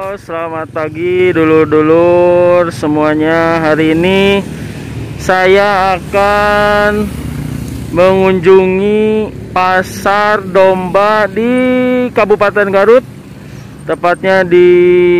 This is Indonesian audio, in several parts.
Selamat pagi dulur-dulur semuanya. Hari ini saya akan mengunjungi pasar domba di Kabupaten Garut, tepatnya di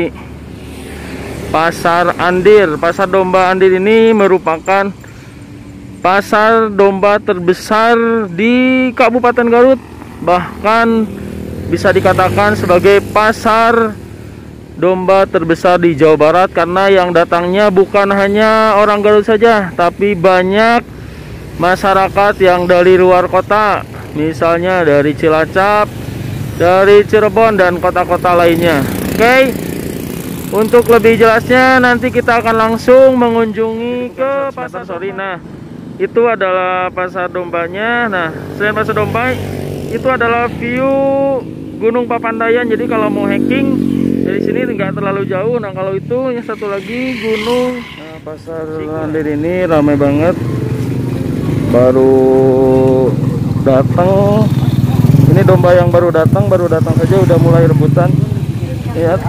Pasar Andir. Pasar Domba Andir ini merupakan pasar domba terbesar di Kabupaten Garut, bahkan bisa dikatakan sebagai pasar domba terbesar di Jawa Barat, karena yang datangnya bukan hanya orang Garut saja, tapi banyak masyarakat yang dari luar kota, misalnya dari Cilacap, dari Cirebon, dan kota-kota lainnya. Oke, untuk lebih jelasnya nanti kita akan langsung mengunjungi ke pasar. Nah, itu adalah pasar dombanya. Nah, selain pasar domba, itu adalah view Gunung Papandayan. Jadi kalau mau hiking dari sini nggak terlalu jauh. Nah, kalau itu yang satu lagi gunung. Nah, pasar Andir ini ramai banget. Baru datang. Ini domba yang baru datang saja udah mulai rebutan. Lihat.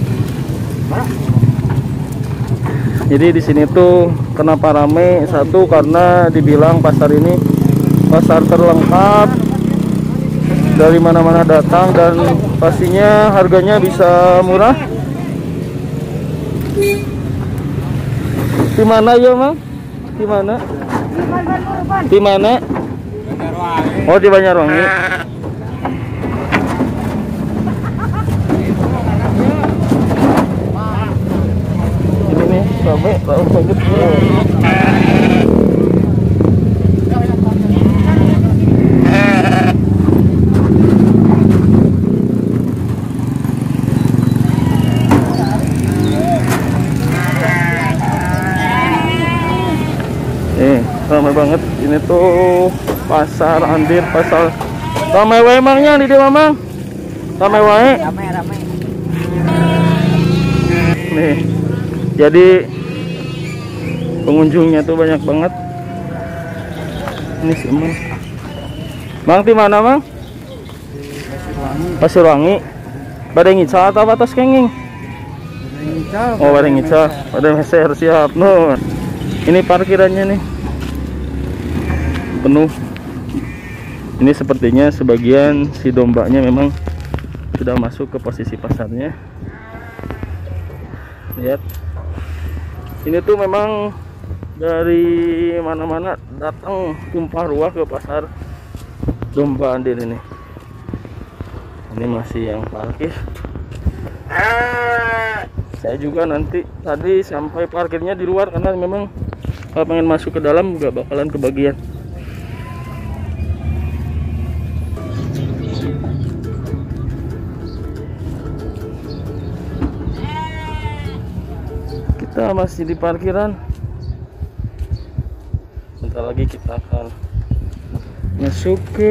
Jadi di sini tuh kenapa ramai? Satu, karena dibilang pasar ini pasar terlengkap, dari mana-mana datang, dan pastinya harganya bisa murah. Di mana ya, Mang? Di mana? Di mana? Oh, di Banyarwangi. Ini nih, sampai laut banget. Ramai banget ini tuh pasar Andir. Pasar ramai wae emangnya di dia, Mamang. Ramai wae. Ramai. Nih. Jadi pengunjungnya tuh banyak banget. Ini sih, Mang. Mang di mana, Mang? Pasirwangi. Badai ngica atau batas kenging? Oh, badai ngica. Badai meser siap. No. Ini parkirannya nih. Penuh. Ini sepertinya sebagian si dombanya memang sudah masuk ke posisi pasarnya. Lihat, ini tuh memang dari mana-mana datang tumpah ruah ke pasar domba Andir ini. Ini masih yang parkir. Saya juga nanti tadi sampai parkirnya di luar, karena memang kalau pengen masuk ke dalam nggak bakalan kebagian. Kita masih di parkiran. Bentar lagi kita akan masuk ke.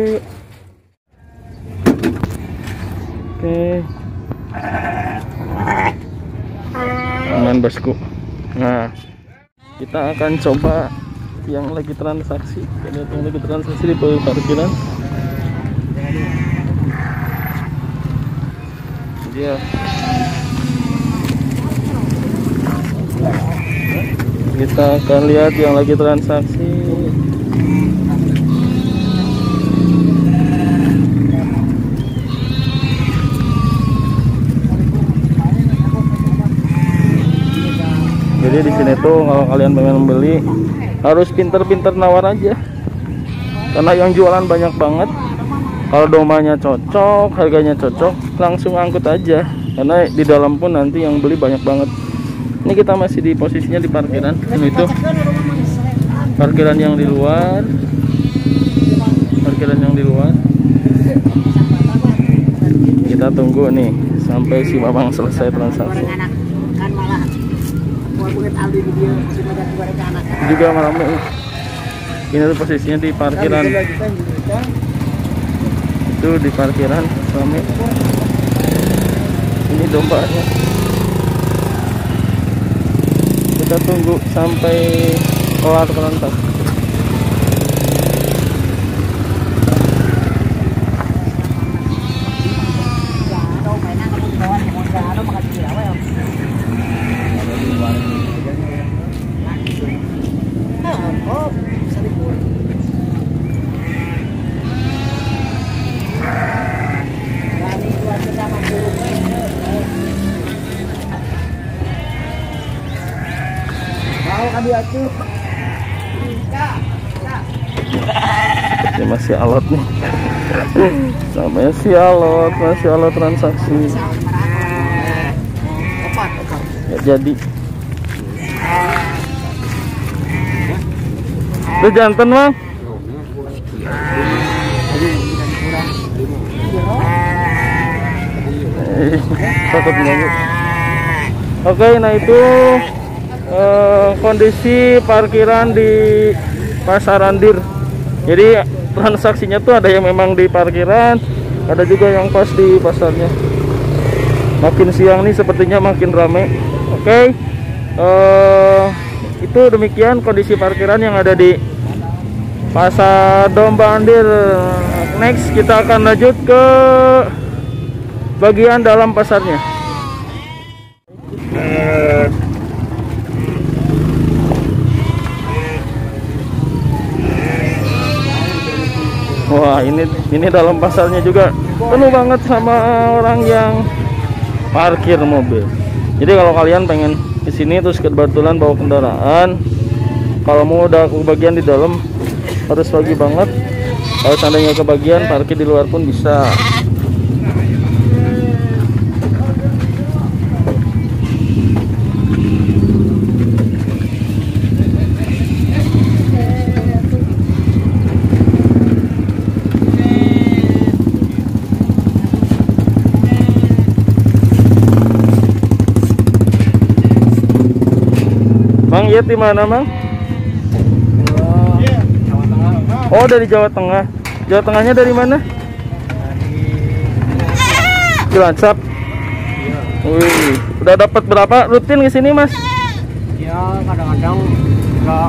Oke. Aman, bosku. Nah, kita akan coba yang lagi transaksi. Lihat yang lagi transaksi di parkiran. Dia. Kita akan lihat yang lagi transaksi. Jadi di sini tuh kalau kalian pengen membeli harus pinter-pinter nawar aja, karena yang jualan banyak banget. Kalau dombanya cocok, harganya cocok, langsung angkut aja, karena di dalam pun nanti yang beli banyak banget. Ini kita masih di posisinya di parkiran. Ini itu parkiran yang di luar. Parkiran yang di luar. Kita tunggu nih sampai si Mamang selesai transaksi. Juga ramai. Ini tuh posisinya di parkiran. Itu di parkiran ramai. Ini dombanya. Kita tunggu sampai kelar transaksi. Ini masih alot nih. Namanya si alot, masih alot transaksi. Ya jadi. Itu jantan, Bang. Takut nyanyi. Oke, nah itu kondisi parkiran di Pasar Andir. Jadi transaksinya tuh ada yang memang di parkiran, ada juga yang pas di pasarnya. Makin siang nih sepertinya makin ramai. Oke, itu demikian kondisi parkiran yang ada di Pasar Domba Andir. Next kita akan lanjut ke bagian dalam pasarnya. Wah, ini dalam pasarnya juga penuh banget sama orang yang parkir mobil. Jadi kalau kalian pengen ke sini terus kebetulan bawa kendaraan, kalau mau udah kebagian di dalam harus pagi banget. Kalau seandainya kebagian parkir di luar pun bisa. Mang Yet di mana, Mang? Oh, dari Jawa Tengah. Jawa Tengahnya dari mana? Cilacap. Wih, udah dapat berapa rutin ke sini, Mas? Ya, kadang-kadang enggak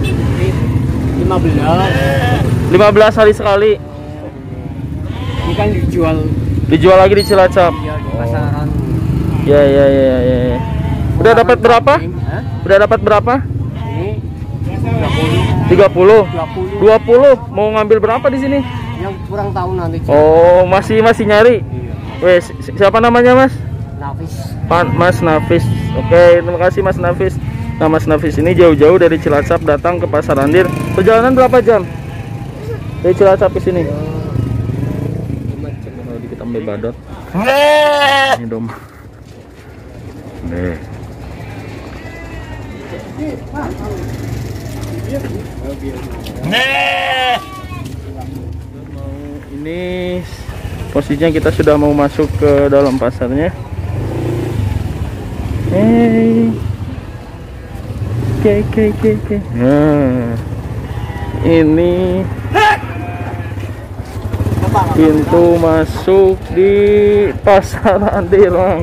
15 hari sekali. Ini kan Dijual lagi di Cilacap. ya, di pasaran. Ya. Udah dapat berapa? Udah dapat berapa? Ini 30. 20 20. Mau ngambil berapa di sini? yang kurang tahu nanti. Oh, masih nyari. Iya. Wes, siapa namanya, Mas? Nafis. Mas Nafis. Oke, terima kasih Mas Nafis. Nah, Mas Nafis ini jauh-jauh dari Cilacap datang ke Pasar Andir. Perjalanan berapa jam? Dari Cilacap ke sini. 5 jam. Kalau dikit ambil badot. Ini domba. Nih. Ini posisinya kita sudah mau masuk ke dalam pasarnya. Oke. Nah, ini pintu masuk di Pasar Andir, Bang.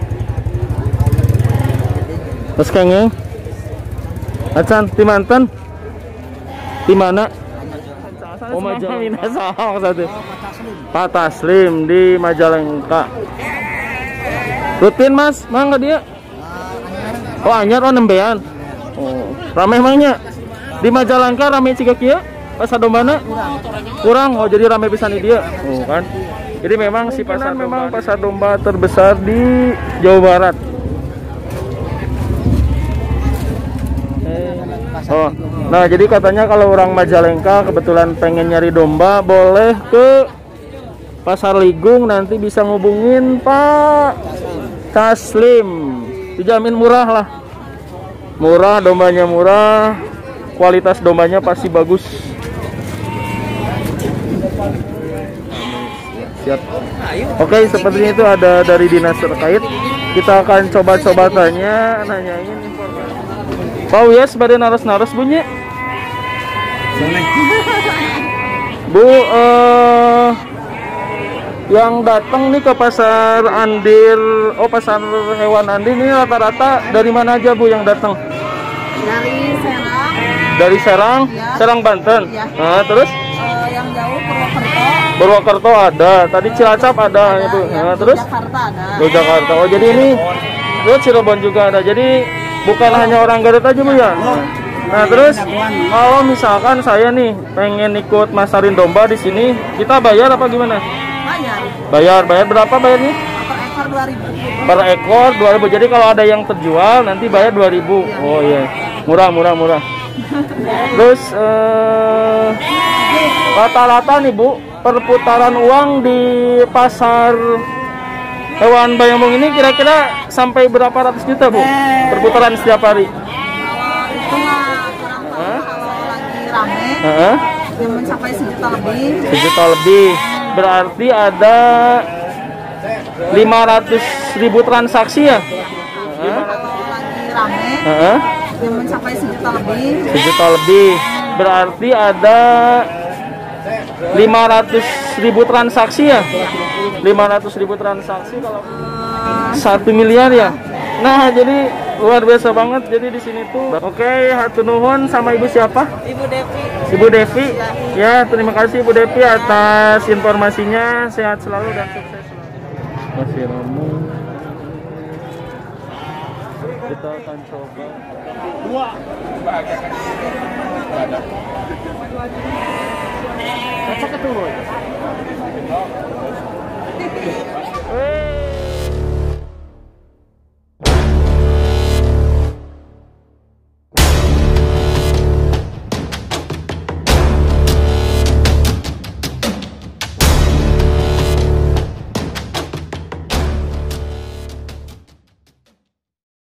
Mas Kang, Acan, di mantan? Di mana? Oh, Majalengka. Pak Taslim di Majalengka. Rutin, Mas? Mangga dia? Oh, anyar, oh nembean. Oh, ramai emangnya? Di Majalengka ramai ciga kieu? Pasar Dombana? Kurang. Oh, jadi ramai pisan di dia. Oh, kan. Jadi memang si pasar memang pasar domba terbesar di Jawa Barat. Oh, nah jadi katanya kalau orang Majalengka kebetulan pengen nyari domba boleh ke Pasar Ligung, nanti bisa ngubungin Pak Taslim. Dijamin murah lah. Murah, dombanya murah, kualitas dombanya pasti bagus. Siap. Oke, sepertinya itu ada dari dinas terkait. Kita akan coba-coba nanyain informasi. Pak Wiyas pada naras-naras bunyi. Bu, yang datang nih ke Pasar Andir, Pasar Hewan Andir ini rata-rata dari mana aja, Bu, yang datang? Dari Serang. Dari Serang, Ya. Serang Banten. Ya. Nah, terus? Yang jauh Purwokerto. Purwokerto ada, tadi Cilacap ada, Ibu. Ya, Nah, terus Jakarta ada. Yogyakarta. Oh, jadi ini terus Cirebon juga ada. Jadi bukan hanya orang Garut aja, Bu ya. Nah, terus kalau misalkan saya nih pengen ikut masarin domba di sini, kita bayar apa gimana? Bayar. Bayar berapa bayarnya? Per ekor 2.000. Per ekor 2.000. Jadi kalau ada yang terjual nanti bayar 2.000. Oh iya. Murah. Terus rata-rata nih, Bu, perputaran uang di pasar hewan Bayambung ini kira-kira sampai berapa ratus juta, Bu? Perputaran setiap hari. Kalau itu mah kurang tahu. Kalau lagi rame, Heeh. yang mencapai 1 juta lebih. 1 juta lebih. Berarti ada 500.000 transaksi ya? Kalau lagi rame, Heeh. yang mencapai 1 juta lebih. 1 juta lebih. Berarti ada 500.000 transaksi ya? 500.000 transaksi kalau 1 miliar ya. Nah, jadi luar biasa banget. Jadi di sini tuh. Oke, hatur nuhun. Sama Ibu siapa? Ibu Devi. Ibu Devi. Ya, terima kasih Ibu Devi atas informasinya. Sehat selalu dan sukses selalu. Masih ramai. Kita akan coba. Cocok itu.